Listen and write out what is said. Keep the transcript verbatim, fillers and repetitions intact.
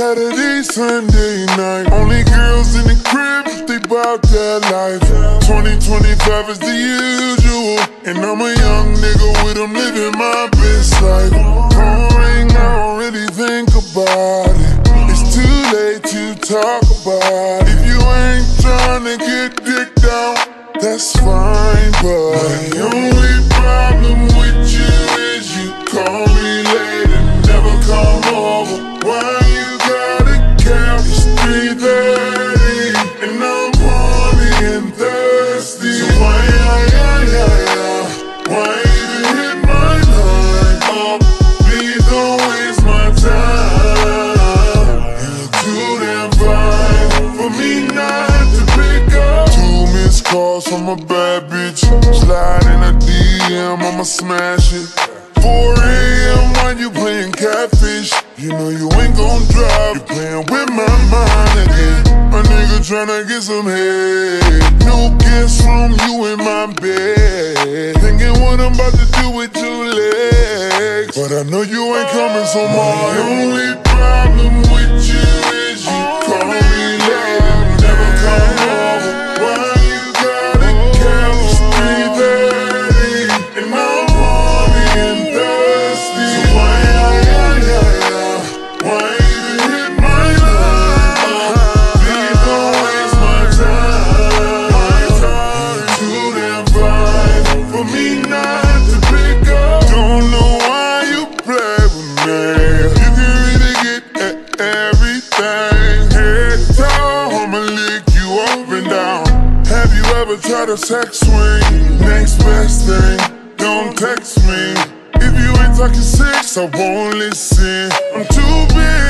Saturday, Sunday night. Only girls in the crib if they bout that life. twenty twenty-five is the usual, and I'm a young nigga with them living my best life. Phone ring, I don't really think about it. It's too late to talk about it. If you ain't tryna get dick down, that's fine, but the only problem with you is you call me late and never come over. Why you gotta cap? It's three thirty and I'm horny and thirsty. So why, yeah, yeah, yeah, yeah, why you hit my line up? Please don't waste my time. You're too damn fine for me not to pick up. Two missed calls from a bad bitch. Slide in a D M, I'ma smash it. four A M while you playing catfish. You know you ain't gon' drop. You playing with my mind again. A nigga tryna get some head. No kiss from you in my bed. Thinking what I'm about to do with two legs. But I know you ain't coming, so my only problem with you is you call me late and never come over. Why you gotta cap? It's three thirty and I'm horny and thirsty. So why, yeah, yeah, yeah, yeah, why you hit my line up? Please don't waste my time. You're too damn fine for me not to pick up. Don't know why you play with me. You can really get everything. Head to toe, I'ma lick you up and down. Have you ever tried a sex swing? Next best thing, don't text me. If you ain't talking sex, I won't listen. I'm too big